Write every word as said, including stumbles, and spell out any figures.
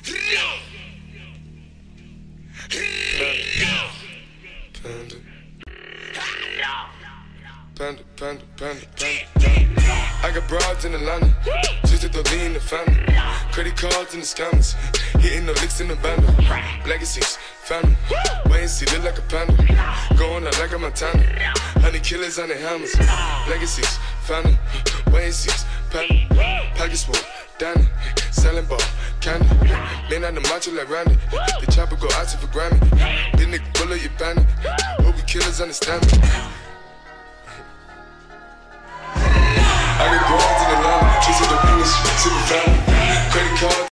Panda. Panda, panda, panda, panda. I got broads in Atlanta, just to lean in the family. Credit cards in the scammers, hitting the licks in the bando. Legacies, family, wait and see, look like a panda. Going out like a Montana, honey killers on the hammers. Legacies, family, wait and see, panda. Package full, Danny, selling ball, candy. Man on the macho like Randy, the chopper go out to for Grammy. This nigga bullet, you bandit, hope you killers understand me. I got broads in Atlanta, just to the business, to the family. Credit card.